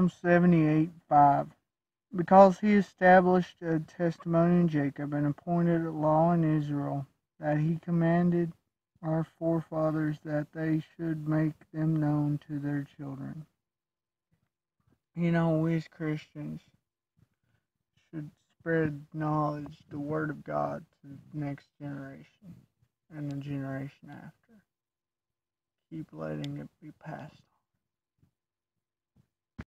Psalm 78:5. Because he established a testimony in Jacob and appointed a law in Israel, that he commanded our forefathers that they should make them known to their children. We as Christians should spread knowledge, the Word of God, to the next generation and the generation after. Keep letting it be passed